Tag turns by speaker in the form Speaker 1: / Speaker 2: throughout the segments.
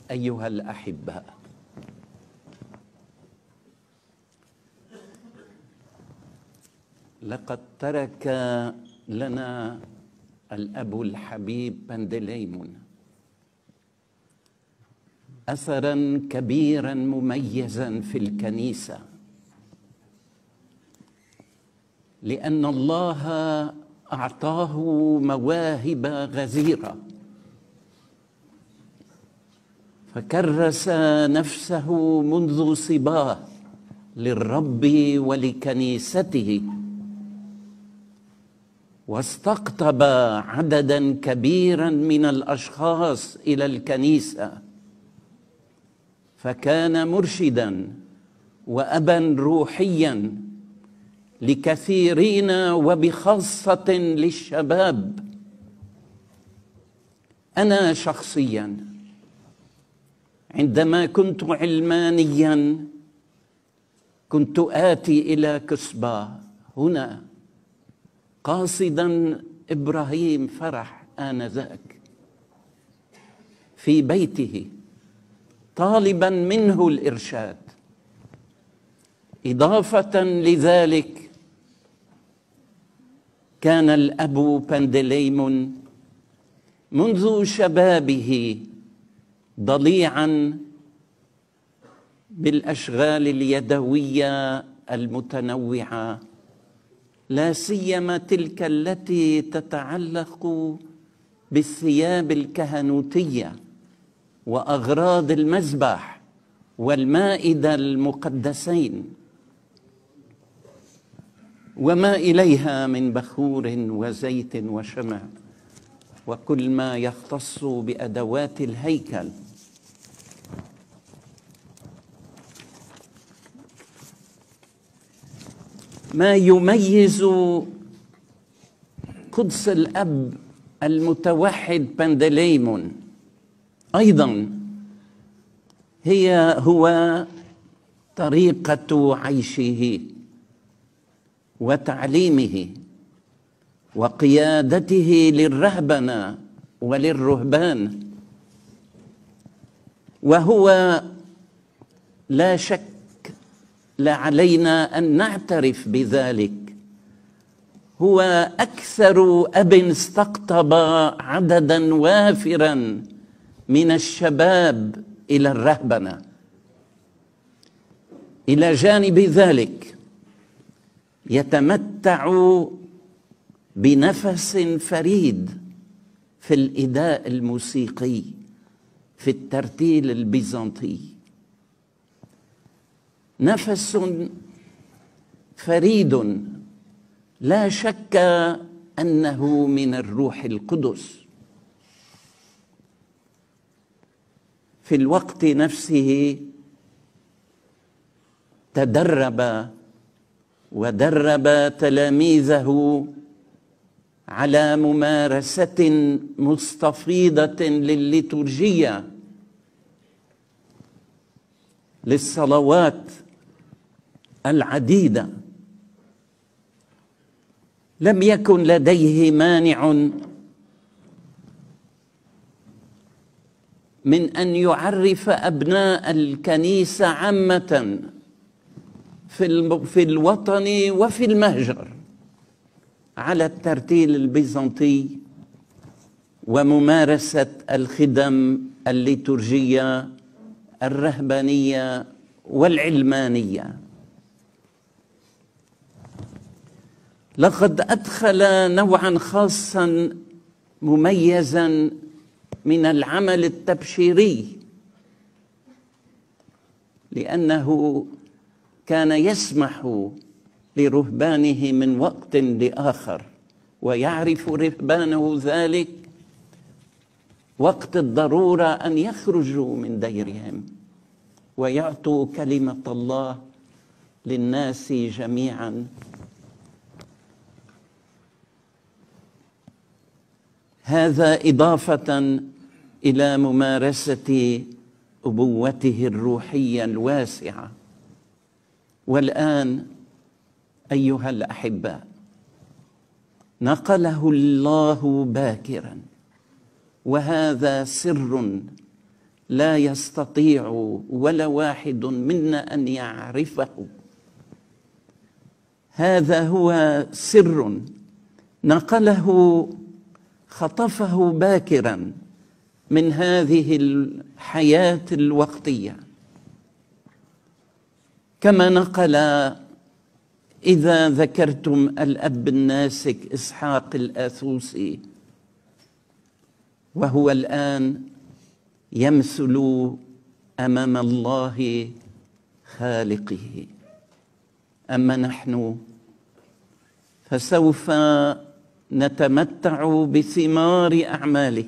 Speaker 1: أيها الأحباء، لقد ترك لنا الأب الحبيب بندليمون أثراً كبيراً مميزاً في الكنيسة، لأن الله أعطاه مواهب غزيرة، فكرس نفسه منذ صباه للرب ولكنيسته، واستقطب عدداً كبيراً من الأشخاص إلى الكنيسة، فكان مرشداً وأباً روحياً لكثيرين وبخاصة للشباب. أنا شخصياً عندما كنت علمانياً كنت آتي إلى كسبة هنا قاصداً إبراهيم فرح آنذاك في بيته، طالباً منه الإرشاد. إضافة لذلك كان الأب بندليمون منذ شبابه ضليعاً بالأشغال اليدوية المتنوعة، لا سيما تلك التي تتعلق بالثياب الكهنوتية وأغراض المذبح والمائدة المقدسين وما إليها من بخور وزيت وشمع وكل ما يختص بأدوات الهيكل. ما يميز قدس الأب المتوحد بندليمون أيضاً هو طريقة عيشه وتعليمه وقيادته للرهبنة وللرهبان، وهو لا شك لا علينا أن نعترف بذلك هو أكثر أب استقطب عدداً وافراً من الشباب إلى الرهبنة. إلى جانب ذلك يتمتع بنفس فريد في الإداء الموسيقي في الترتيل البيزنطي، نفس فريد لا شك أنه من الروح القدس. في الوقت نفسه تدرب ودرب تلاميذه على ممارسة مستفيضة للليتورجية، للصلوات العديدة. لم يكن لديه مانع من أن يعرف أبناء الكنيسة عامة في الوطن وفي المهجر على الترتيل البيزنطي وممارسة الخدم الليتورجية الرهبانية والعلمانية. لقد أدخل نوعاً خاصاً مميزاً من العمل التبشيري، لأنه كان يسمح لرهبانه من وقت لآخر، ويعرف رهبانه ذلك وقت الضرورة أن يخرجوا من ديرهم ويعطوا كلمة الله للناس جميعاً. هذا إضافة إلى ممارسة أبوته الروحية الواسعة. والآن أيها الأحباء، نقله الله باكراً، وهذا سر لا يستطيع ولا واحد منا أن يعرفه. هذا هو سر نقله، خطفه باكرا من هذه الحياة الوقتية، كما نقل إذا ذكرتم الأب الناسك إسحاق الآثوسي، وهو الآن يمثل أمام الله خالقه. أما نحن فسوف نتمتع بثمار أعماله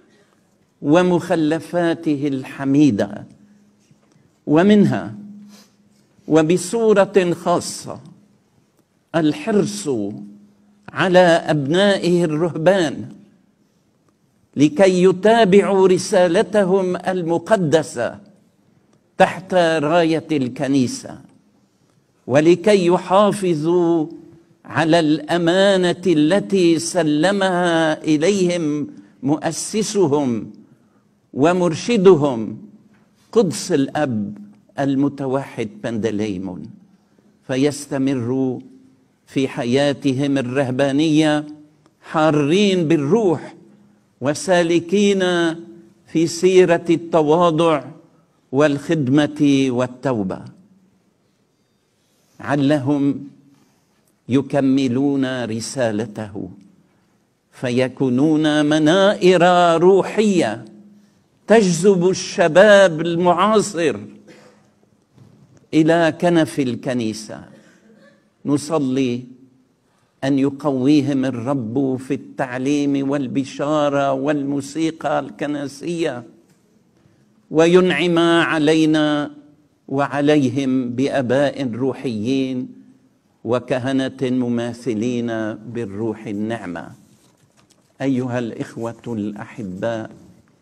Speaker 1: ومخلفاته الحميدة، ومنها وبصورة خاصة الحرص على أبنائه الرهبان لكي يتابعوا رسالتهم المقدسة تحت راية الكنيسة، ولكي يحافظوا على الأمانة التي سلمها إليهم مؤسسهم ومرشدهم قدس الأب المتوحد بندليمون، فيستمروا في حياتهم الرهبانية حارين بالروح وسالكين في سيرة التواضع والخدمة والتوبة، علهم يكملون رسالته فيكونون منائر روحية تجذب الشباب المعاصر إلى كنف الكنيسة. نصلي أن يقويهم الرب في التعليم والبشارة والموسيقى الكنسية، وينعم علينا وعليهم بآباء روحيين وكهنة مماثلين بالروح النعمة. أيها الإخوة الأحباء،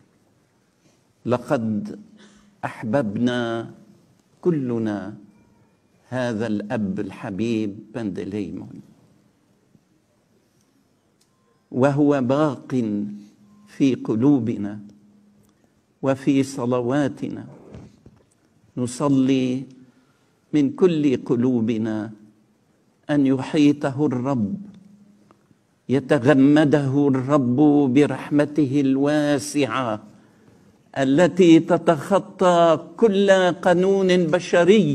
Speaker 1: لقد أحببنا كلنا هذا الأب الحبيب بندليمون، وهو باق في قلوبنا وفي صلواتنا. نصلي من كل قلوبنا أن يحيطه الرب، يتغمده الرب برحمته الواسعة التي تتخطى كل قانون بشري،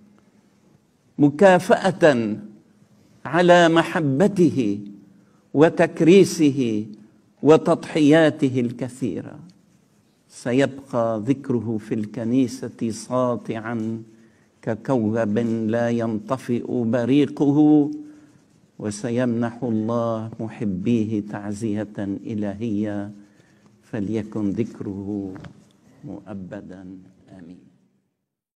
Speaker 1: مكافأة على محبته وتكريسه وتضحياته الكثيرة. سيبقى ذكره في الكنيسة ساطعا ككوكب لا ينطفئ بريقه، وسيمنح الله محبيه تعزية إلهية، فليكن ذكره مؤبدا. آمين.